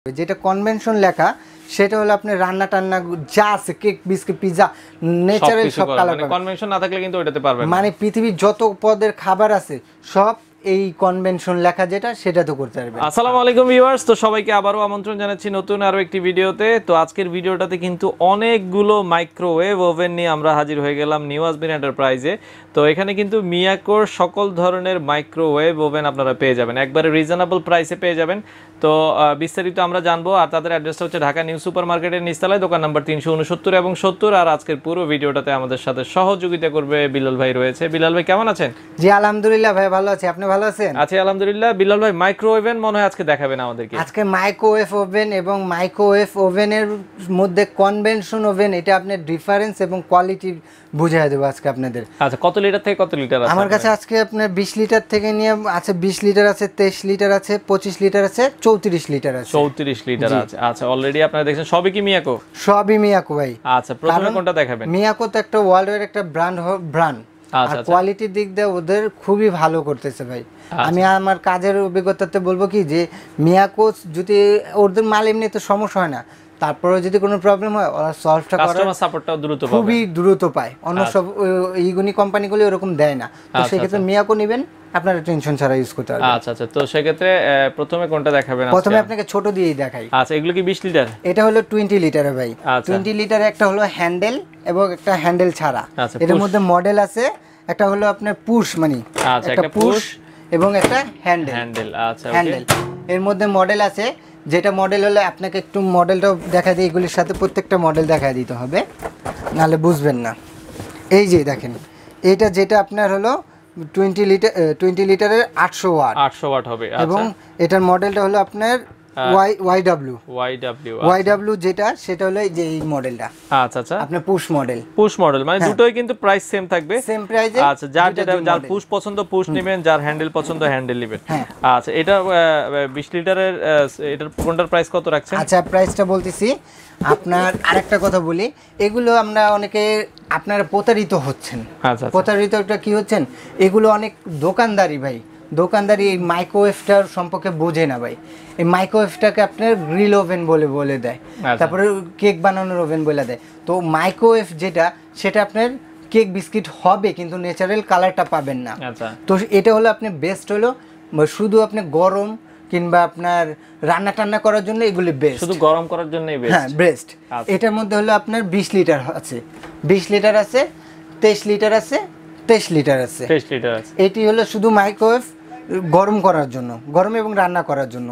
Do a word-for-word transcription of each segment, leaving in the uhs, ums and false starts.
যেটা কনভেনশন লেখা সেটা হলো আপনি রান্না টান্না যা আছে কেক বিস্কিট পিৎজা ন্যাচারাল সব কালার মানে কনভেনশন না থাকলে কিন্তু ওটাতে পারবেন না। মানে পৃথিবীর যত পদের খাবার আছে সব এই কনভেনশন লেখা যেটা সেটা তো করতে পারবেন। আসসালামু আলাইকুম ভিউয়ার্স, তো সবাইকে আবারো আমন্ত্রণ জানাচ্ছি নতুন আরো একটি ভিডিওতে। তো আজকের ভিডিওটাতে কিন্তু অনেকগুলো মাইক্রোওয়েভ ওভেন নিয়ে আমরা হাজির হয়ে গেলাম নিউ আজমির এন্টারপ্রাইজে। তো এখানে কিন্তু মিয়াকোর সকল ধরনের মাইক্রোওয়েভ ওভেন আপনারা পেয়ে যাবেন, একবারে রিজনেবল প্রাইসে পেয়ে যাবেন। তো বিস্তারিত আমরা জানবো। আর তাদের অ্যাড্রেসটা হচ্ছে ঢাকা নিউ সুপার মার্কেটের নিচতলায়, দোকান নাম্বার তিনশো উনসত্তর এবং সত্তর। আর আজকের পুরো ভিডিওটাতে আমাদের সাথে সহযোগিতা করবে বিলাল ভাই রয়েছে। বিলাল ভাই কেমন আছেন? জি আলহামদুলিল্লাহ ভাই ভালো আছি, আপনি ভালো আছেন? আছি আলহামদুলিল্লাহ। বিলাল ভাই মাইক্রোওয়েভ ওভেন মনে হয় আজকে দেখাবেন আমাদেরকে। আজকে মাইক্রোওয়েভ ওভেন এবং মাইক্রোওয়েভ ওভেনের মধ্যে কনভেনশন ওভেন, এটা আপনার ডিফারেন্স এবং কোয়ালিটি বুঝিয়ে দেবো আজকে আপনাদের। আচ্ছা, কত লিটার থেকে কত লিটার আছে আমার কাছে? আজকে আপনার বিশ লিটার থেকে নিয়ে আছে, বিশ লিটার আছে, তেইশ লিটার আছে, পঁচিশ লিটার আছে, চৌত্রিশ লিটার আছে। চৌত্রিশ লিটার আছে। আচ্ছা, অলরেডি আপনারা দেখছেন সবই কি মিয়াকো? সবই মিয়াকো ভাই। আচ্ছা, প্রথমে কোনটা দেখাবেন? মিয়াকো তো একটা ওয়ার্ল্ডের একটা ব্র্যান্ড ব্র্যান্ড আর কোয়ালিটির দিক দিয়ে ওদের খুবই ভালো করতেছে ভাই। আমি আমার কাজের অভিজ্ঞতাতে বলবো কি যে মিয়াকো যদি ওদের মাল এমনি তো সমস্যা হয় না, তারপরে যদি কোনো প্রবলেম হয় ওরা সলভটা করে, কাস্টমার সাপোর্টটাও দ্রুত পায়, খুবই দ্রুত পায়। অন্য সব ইগুনি কোম্পানিগুলো এরকম দেয় না। তো সেই ক্ষেত্রে মিয়াকো নেবেন, আপনারা টেনশন ছাড়া ইউজ করতে পারবেন। আচ্ছা আচ্ছা, তো সেই ক্ষেত্রে প্রথমে কোনটা দেখাবেন? প্রথমে আপনাকে ছোট দিয়েই দেখাই। আচ্ছা, এগুলো কি বিশ লিটার? এটা হলো বিশ লিটারের ভাই। বিশ লিটারে একটা হলো হ্যান্ডেল এবং একটা হ্যান্ডেল ছাড়া। এটার মধ্যে মডেল আছে, একটা হলো আপনার পুশ মানে একটা পুশ এবং একটা হ্যান্ডেল হ্যান্ডেল। আচ্ছা, হ্যান্ডেল এর মধ্যে মডেল আছে, যেটা মডেল হলে আপনাকে একটু মডেলটাও দেখা দিই, এগুলির সাথে প্রত্যেকটা মডেল দেখা দিতে হবে, নাহলে বুঝবেন না। এই যে দেখেন, এটা যেটা আপনার হলো টোয়েন্টি লিটার টোয়েন্টি লিটারের আটশো ওয়াট আটশো ওয়াট হবে। এবং এটার মডেলটা হলো আপনার ওয়াই ওয়াইডব্লিউ ওয়াইডব্লিউ ওয়াইডব্লিউ যেটা সেটা হলো এই যে এই মডেলটা। আচ্ছা আচ্ছা, আপনার পুশ মডেল। পুশ মডেল মানে দুটোই কিন্তু প্রাইস সেম থাকবে, সেম প্রাইসে। আচ্ছা, যার যেটা যার পুশ পছন্দ পুশ নেবেন, যার হ্যান্ডেল পছন্দ হ্যান্ডেল নেবেন। আচ্ছা, এটা বিশ লিটারের এটার কোনটার প্রাইস কত রাখছেন? আচ্ছা, প্রাইসটা বলতেছি আপনার। আরেকটা কথা বলি, এগুলো আমরা অনেকে আপনারা প্রতারিত হচ্ছেন। আচ্ছা, প্রতারিতটা কি হচ্ছেন, এগুলো অনেক দোকানদারি ভাই, দোকানদারি এই মাইক্রোওয়েভটার সম্পর্কে বোঝে না ভাই। এই মাইক্রোওয়েভটাকে আপনার গ্রিল ওভেন বলে বলে দেয়, তারপরে কেক বানানোর ওভেন বলে দেয়। তো মাইক্রোওয়েভ যেটা সেটা আপনার কেক বিস্কিট হবে কিন্তু ন্যাচারাল কালারটা পাবেন না। তো এটা হলো আপনার বেস্ট হলো শুধু আপনি গরম কিংবা আপনার রান্না টান্না করার জন্য এগুলি বেস্ট, শুধু গরম করার জন্যই বেস্ট। হ্যাঁ বেস্ট। এটার মধ্যে হলো আপনার বিশ লিটার আছে, বিশ লিটার আছে, তেইশ লিটার আছে, তেইশ লিটার আছে, তেইশ লিটার আছে। এটি হলো শুধু মাইক্রোওয়েভ গরম করার জন্য, গরম এবং রান্না করার জন্য।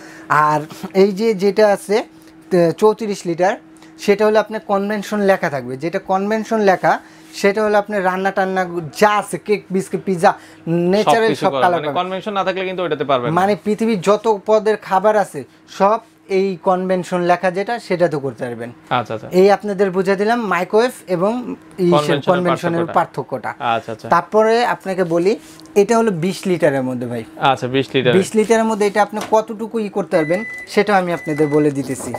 আর এই যে যেটা আছে চৌত্রিশ লিটার, সেটা হলো আপনার কনভেনশন লেখা থাকবে। যেটা কনভেনশন লেখা সেটা হলো আপনার রান্না টান্না যা আছে কেক বিস্কিট পিৎজা ন্যাচারাল সব কালার, মানে কনভেনশন না থাকলে কিন্তু ওটাতে পারবেন না। মানে পৃথিবীর যত পদের খাবার আছে সব এই কনভেনশন লেখা যেটা সেটা তো করতে পারবেন। আচ্ছা আচ্ছা, এই আপনাদের বুঝিয়ে দিলাম মাইক্রোওয়েভ এবং কনভেনশনের পার্থক্যটা। আচ্ছা আচ্ছা, তারপরে আপনাকে বলি এটা হলো বিশ লিটারের মধ্যে ভাই। আচ্ছা, বিশ লিটার বিশ লিটারের মধ্যে এটা আপনি কতটুকু ই করতে পারবেন সেটা আমি আপনাদের বলে দিতেছি।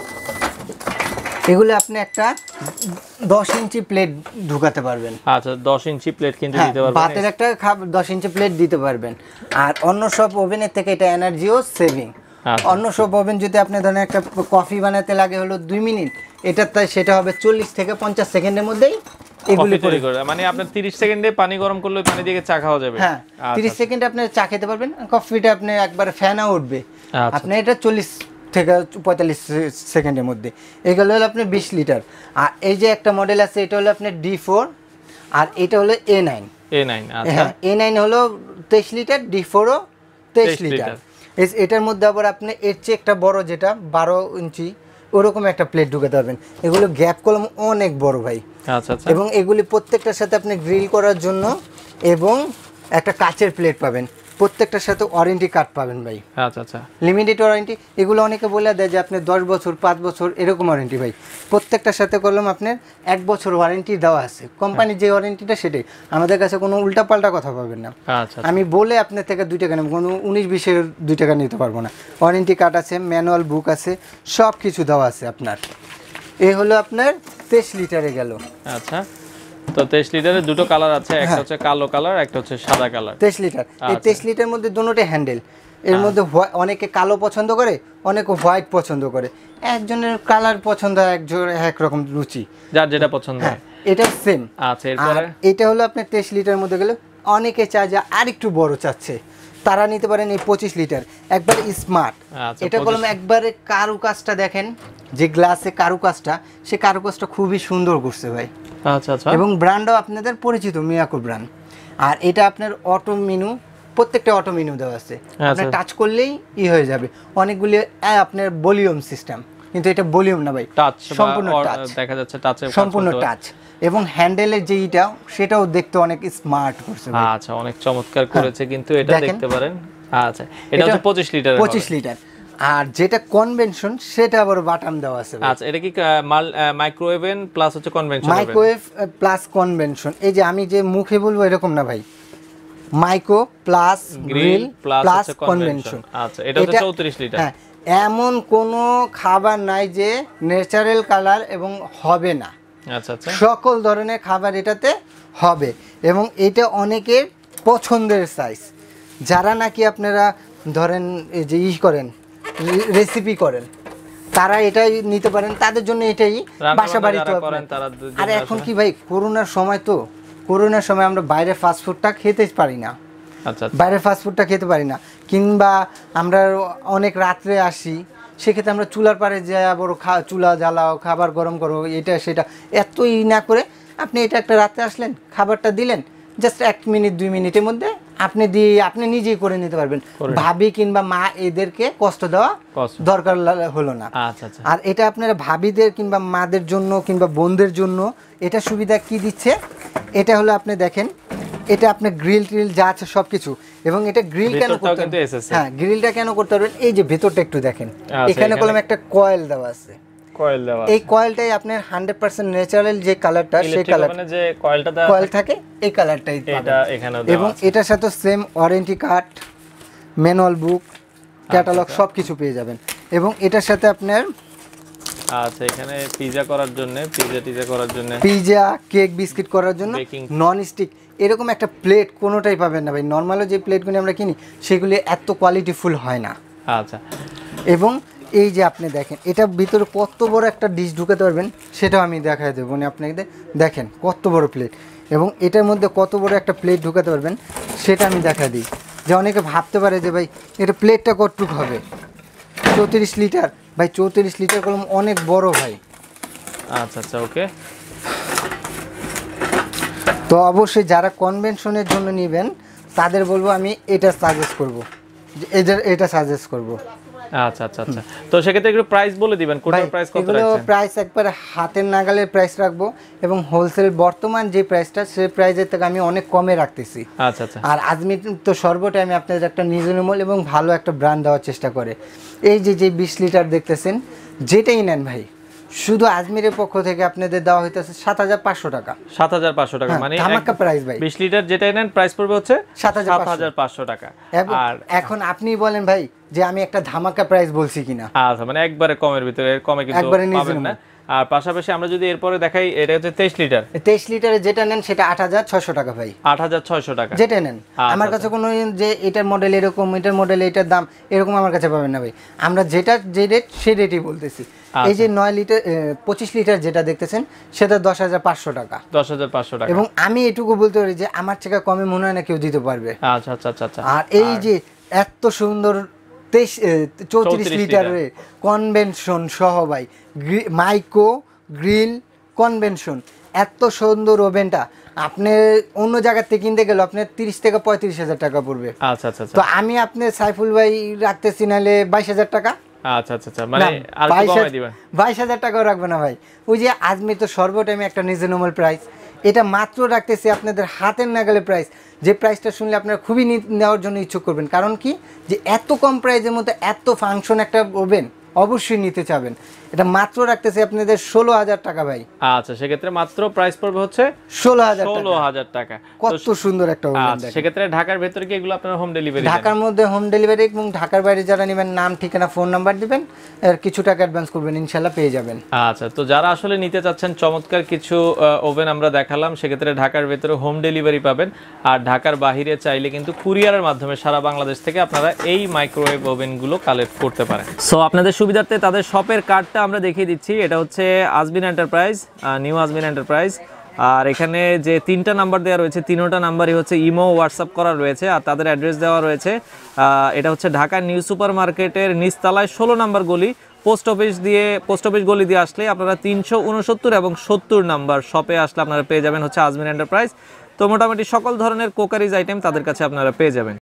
এগুলো আপনি একটা দশ ইঞ্চি প্লেট ঢুকাতে পারবেন। আচ্ছা, দশ ইঞ্চি প্লেট কিন্তু দিতে পারবেন, ভাতের একটা দশ ইঞ্চি প্লেট দিতে পারবেন। আর অন্য সব ওভেনের থেকে এটা এনার্জিও সেভিং। অন্য সব ওভেন যদি আপনি ধরেন একটা কফি বানাতে লাগে হলো দুই মিনিট, এটা তাই সেটা হবে চল্লিশ থেকে পঞ্চাশ সেকেন্ডের মধ্যেই এগুলি তৈরি করে। মানে আপনার তিরিশ সেকেন্ডে পানি গরম করলে পানি দিয়ে চা খাওয়া যাবে। হ্যাঁ, তিরিশ সেকেন্ডে আপনি চা খেতে পারবেন, কফিটা আপনি একবার ফ্যানও উঠবে। আপনি এটা চল্লিশ থেকে পঁয়তাল্লিশ সেকেন্ডের মধ্যে। এগুলো হলো আপনার বিশ লিটার। আর এই যে একটা মডেল আছে, এটা হলো আপনার ডি ফোর আর এটা হলো এ নাইন। এ নাইন, আচ্ছা, এ নাইন হলো তেইশ লিটার, ডি ফোরও তেইশ লিটার। এটার মধ্যে আবার আপনি এর চেয়ে একটা বড় যেটা বারো ইঞ্চি ওরকম একটা প্লেট ঢুকাতে পারবেন। এগুলো গ্যাপ কলম অনেক বড় ভাই। আচ্ছা আচ্ছা, এবং এগুলি প্রত্যেকটার সাথে আপনি গ্রিল করার জন্য এবং একটা কাচের প্লেট পাবেন, প্রত্যেকটার সাথে ওয়ারেন্টি কার্ড পাবেন ভাই। আচ্ছা আচ্ছা, লিমিটেড ওয়ারেন্টি। এগুলো অনেকে বলে দেয় যে আপনি দশ বছর পাঁচ বছর এরকম ওয়ারেন্টি ভাই, প্রত্যেকটার সাথে করলাম আপনার এক বছর ওয়ারেন্টি দেওয়া আছে। কোম্পানির যে ওয়ারেন্টিটা সেটাই, আমাদের কাছে কোনো উল্টাপাল্টা কথা পাবেন না। আচ্ছা, আমি বলে আপনার থেকে দুই টাকা নেব, কোনো উনিশ বিশের দুই টাকা নিতে পারবো না। ওয়ারেন্টি কার্ড আছে, ম্যানুয়াল বুক আছে, সব কিছু দেওয়া আছে আপনার। এই হলো আপনার তেইশ লিটারে গেল। আচ্ছা, তো তেইশ লিটারের দুটো কালার আছে, একটা হচ্ছে কালো কালার, একটা হচ্ছে সাদা কালার। তেইশ লিটার, এই তেইশ লিটার মধ্যে দুটোতে হ্যান্ডেল। এর মধ্যে অনেকে কালো পছন্দ করে, অনেকে হোয়াইট পছন্দ করে, একজনের কালার পছন্দ, একজন এক রকম রুচি, যার যেটা পছন্দ হয় এটা সেম। আচ্ছা, এরপরে এটা হলো আপনার তেইশ লিটার মধ্যে গেলে অনেকে চায় যে আরেকটু বড় চাচ্ছে, তারা নিতে পারেন এই পঁচিশ লিটার, একবারে স্মার্ট। এটা কলম একবারে কারুকাজটা দেখেন, যে গ্লাসে কারুকাজটা, সে কারুকাজটা খুবই সুন্দর করছে ভাই। আচ্ছা আচ্ছা, এবং ব্র্যান্ডও আপনাদের পরিচিত মিয়াকো ব্র্যান্ড। আর এটা আপনার অটো মেনু, প্রত্যেকটা অটো মেনু দেওয়া আছে, আপনি টাচ করলেই ই হয়ে যাবে। অনেকগুলি আপনার ভলিউম সিস্টেম, কিন্তু এটা ভলিউম না ভাই, টাচ, সম্পূর্ণ টাচ, দেখা যাচ্ছে টাচে সম্পূর্ণ টাচ। এবং হ্যান্ডেলের যে ইটা, সেটাও দেখতে অনেক স্মার্ট করছে ভাই। আচ্ছা, অনেক চমৎকার করেছে কিন্তু এটা দেখতে পারেন। আচ্ছা, এটা হচ্ছে পঁচিশ লিটার, পঁচিশ লিটার। আর যেটা কনভেনশন, সেটা আবার বাটাম দেওয়া আছে। আচ্ছা, এটা কি মাইক্রোওয়েভেন প্লাস হচ্ছে কনভেনশন? Microwave plus convection. এই যে আমি যে মুখে বলবো এরকম না ভাই, micro plus grill plus convection. আচ্ছা, এটা হচ্ছে চৌত্রিশ লিটার। হ্যাঁ, এমন কোনো খাবার নাই যে ন্যাচারাল কালার এবং হবে না। আচ্ছা আচ্ছা, সকল ধরনের খাবার এটাতে হবে। এবং এটা অনেকের পছন্দের সাইজ, যারা নাকি আপনারা ধরেন এই যে ই করেন, রেসিপি করেন, তারা এটাই নিতে পারেন, তাদের জন্য এটাই বাসা বাড়িতে। আর এখন কি ভাই, করোনার সময় তো, করোনার সময় আমরা বাইরে ফাস্টফুডটা খেতে পারি না। আচ্ছা, বাইরে ফাস্টফুডটা খেতে পারি না, কিংবা আমরা অনেক রাত্রে আসি, সেক্ষেত্রে আমরা চুলার পাড়ে যাই, বড় খা চুলা জ্বালাও, খাবার গরম করো, এটা সেটা এতই না করে আপনি এটা একটা রাতে আসলেন, খাবারটা দিলেন, জাস্ট এক মিনিট দুই মিনিটের মধ্যে আপনি দিয়ে আপনি নিজেই করে নিতে পারবেন। ভাবি কিংবা মা এদেরকে কষ্ট দেওয়া দরকার হলো না। আচ্ছা আচ্ছা, আর এটা আপনারা ভাবিদের কিংবা মাদের জন্য কিংবা বোনদের জন্য এটা সুবিধা কি দিচ্ছে, এটা হলো আপনি দেখেন, এটা আপনার গ্রিল ট্রিল যা আছে সবকিছু। এবং এটা গ্রিল কেন করতে হবে, হ্যাঁ গ্রিলটা কেন করতে পারবেন, এই যে ভেতরটা একটু দেখেন, এখানে কলম একটা কয়েল দেওয়া আছে। কয়েল দেওয়া, এই কয়েলটাই আপনার হান্ড্রেড পার্সেন্ট ন্যাচারাল যে কালারটা, সেই কালার মানে যে কয়েলটা দেওয়া কয়েল থাকে, এই কালারটাই এটা এখানে দেওয়া। এবং এটার সাথে same warranty card, manual book, catalogue সবকিছু পেয়ে যাবেন। এবং এটার সাথে আপনার আচ্ছা, এখানে পিজা করার জন্য, পিজা টিজা করার জন্য, পিজা কেক বিস্কিট করার জন্য নন স্টিক এরকম একটা প্লেট কোনোটাই পাবেন না ভাই। নর্মালও যে প্লেটগুলি আমরা কিনি, সেগুলি এত কোয়ালিটিফুল হয় না। আচ্ছা, এবং এই যে আপনি দেখেন, এটা ভিতরে কত বড় একটা ডিশ ঢুকাতে পারবেন, সেটাও আমি দেখাই দেবো। মানে আপনাকে দেখেন কত বড় প্লেট, এবং এটার মধ্যে কত বড় একটা প্লেট ঢুকাতে পারবেন, সেটা আমি দেখা দিই। যে অনেকে ভাবতে পারে যে ভাই এটা প্লেটটা কতটুকু হবে, চৌত্রিশ লিটার ভাই, চৌত্রিশ লিটার কলম অনেক বড় ভাই। আচ্ছা আচ্ছা, ওকে। তো অবশ্যই যারা কনভেনশনের জন্য নেবেন, তাদের বলবো আমি এটা সাজেস্ট করব, এটা এটা সাজেস্ট করব। আচ্ছা আচ্ছা আচ্ছা, তো সেক্ষেত্রে একটু প্রাইস বলে দিবেন, কোনটার প্রাইস কত রাখছেন? এগুলো প্রাইস একবারে হাতের নাগালের প্রাইস রাখবো, এবং হোলসেল বর্তমান যে প্রাইসটা, সেই প্রাইসের থেকে আমি অনেক কমে রাখতেছি। আচ্ছা আচ্ছা, আর আজমির তো সর্বটাইমে আপনাদের একটা রিজনেবল এবং ভালো একটা ব্র্যান্ড দেওয়ার চেষ্টা করে। এই যে যে বিশ লিটার দেখতেছেন, যেটাই নেন ভাই, শুধু আজমিরের পক্ষ থেকে আপনাদের দেওয়া হইতেছে সাত হাজার পাঁচশো টাকা। সাত হাজার পাঁচশো টাকা, মানে ধামাকা প্রাইস ভাই। বিশ লিটার যেটাই নেন প্রাইস পড়বে হচ্ছে সাত হাজার পাঁচশো টাকা। আর এখন আপনি বলেন ভাই যে আমি একটা ধামাকা প্রাইস বলছি কিনা। আচ্ছা, মানে একবারে কমের ভিতরে, কমে কিন্তু পাবেন না। আর পাশাপাশি আমরা যদি এরপরে দেখাই, এটা হচ্ছে তেইশ লিটার। তেইশ লিটারে যেটা নেন সেটা আট হাজার ছয়শো টাকা ভাই। আট হাজার ছয়শো টাকা যেটা নেন। আমার কাছে কোনো যে এটার মডেল এরকম, এটার মডেল এটার দাম এরকম আমার কাছে পাবেন না ভাই। আমরা যেটা যে রেট, সেই রেটই বলতেছি। এই যে নয় লিটার পঁচিশ লিটার যেটা দেখতেছেন, সেটা দশ হাজার পাঁচশো টাকা। দশ হাজার পাঁচশো টাকা। এবং আমি এটুকু বলতে পারি যে আমার থেকে কমে মনে হয় না কেউ দিতে পারবে। আচ্ছা আচ্ছা আচ্ছা। আর এই যে এত সুন্দর তেইশ চৌত্রিশ লিটারের কনভেনশন সহ ভাই, মাইক্রো গ্রিল কনভেনশন, এত সুন্দর ওভেনটা আপনি অন্য জায়গা থেকে কিনতে গেলে আপনার তিরিশ থেকে পঁয়ত্রিশ হাজার টাকা পড়বে। আচ্ছা আচ্ছা, তো আমি আপনি সাইফুল ভাই রাখতেছি নাহলে বাইশ হাজার টাকা। আচ্ছা আচ্ছা, মানে আর কমাই দিবেন? বাইশ হাজার টাকাও রাখবে না ভাই। ওই যে আজমির তো সর্বটাইমে একটা রিজনেবল প্রাইস, এটা মাত্র রাখতেছি আপনাদের হাতের নাগালে প্রাইস। যে প্রাইসটা শুনলে আপনারা খুবই নেওয়ার জন্য ইচ্ছুক করবেন। কারণ কি, যে এত কম প্রাইসের মধ্যে এত ফাংশন একটা ওভেন অবশ্যই নিতে চাবেন। এটা মাত্র রাখতেছি আপনাদের ষোলো হাজার টাকা ভাই। আচ্ছা, সেক্ষেত্রে মাত্র প্রাইস পড়বে হচ্ছে ষোলো হাজার ষোলো হাজার টাকা। কত সুন্দর একটা ওভেন। আচ্ছা, সেক্ষেত্রে ঢাকার ভেতরে কি এগুলো আপনারা হোম ডেলিভারি? ঢাকার মধ্যে হোম ডেলিভারি, এবং ঢাকার বাইরে যারা নেবেন নাম ঠিকানা ফোন নাম্বার দিবেন, আর কিছু টাকা অ্যাডভান্স করবেন, ইনশাল্লাহ পেয়ে যাবেন। আচ্ছা, তো যারা আসলে নিতে চাচ্ছেন চমৎকার কিছু ওভেন আমরা দেখালাম, সেক্ষেত্রে ঢাকার ভেতরে হোম ডেলিভারি পাবেন, আর ঢাকার বাইরে চাইলে কিন্তু কুরিয়ারের মাধ্যমে সারা বাংলাদেশ থেকে আপনারা এই মাইক্রোওয়েভ ওভেনগুলো কালেক্ট করতে পারেন। সো আপনাদের সুবিধার্থে তাদের শপের কার্ডটা আমরা দেখিয়ে দিচ্ছি। এটা হচ্ছে Ajmer enterprise, new Ajmer enterprise. আর এখানে যে তিনটা নাম্বার দেওয়া রয়েছে, তিনোটা নাম্বারই হচ্ছে ইমো, হোয়াটসঅ্যাপ করা রয়েছে, আর তাদের অ্যাড্রেস দেওয়া রয়েছে। এটা হচ্ছে ঢাকা নিউ সুপার মার্কেটের নিচতলায় ষোলো নাম্বার গলি, পোস্ট অফিস দিয়ে পোস্ট অফিস গলি দিয়ে আসলে আপনারা তিনশো উনসত্তর এবং সত্তর নাম্বার শপে আসলে আপনারা পেয়ে যাবেন হচ্ছে আজমির এন্টারপ্রাইজ। তো মোটামুটি সকল ধরনের কোকারিজ আইটেম তাদের কাছে আপনারা পেয়ে যাবেন।